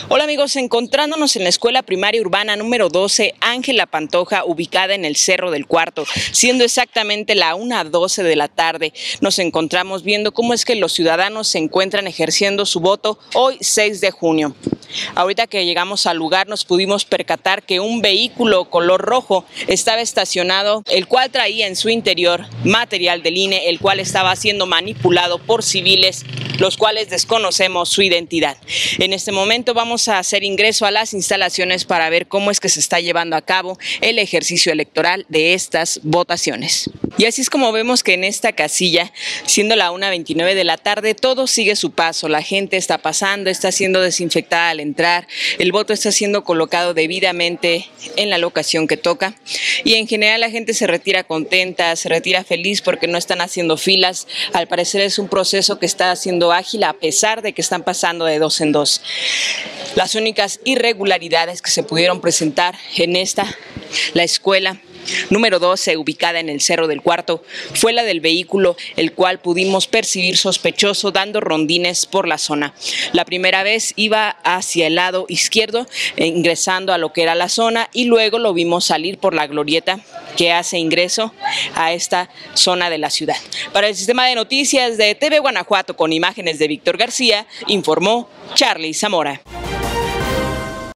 Hola amigos, encontrándonos en la Escuela Primaria Urbana número 12, Ángela Pantoja, ubicada en el Cerro del Cuarto, siendo exactamente la 1:12 de la tarde, nos encontramos viendo cómo es que los ciudadanos se encuentran ejerciendo su voto hoy 6 de junio. Ahorita que llegamos al lugar nos pudimos percatar que un vehículo color rojo estaba estacionado, el cual traía en su interior material del INE, el cual estaba siendo manipulado por civiles, los cuales desconocemos su identidad. En este momento vamos a hacer ingreso a las instalaciones para ver cómo es que se está llevando a cabo el ejercicio electoral de estas votaciones. Y así es como vemos que en esta casilla, siendo la 1:29 de la tarde, todo sigue su paso. La gente está pasando, está siendo desinfectada al entrar, el voto está siendo colocado debidamente en la locación que toca y en general la gente se retira contenta, se retira feliz porque no están haciendo filas. Al parecer es un proceso que está siendo ágil a pesar de que están pasando de dos en dos. Las únicas irregularidades que se pudieron presentar en la escuela número 12, ubicada en el Cerro del Cuarto, fue la del vehículo, el cual pudimos percibir sospechoso dando rondines por la zona. La primera vez iba hacia el lado izquierdo, ingresando a lo que era la zona, y luego lo vimos salir por la glorieta que hace ingreso a esta zona de la ciudad. Para el sistema de noticias de TV Guanajuato, con imágenes de Víctor García, informó Charly Zamora.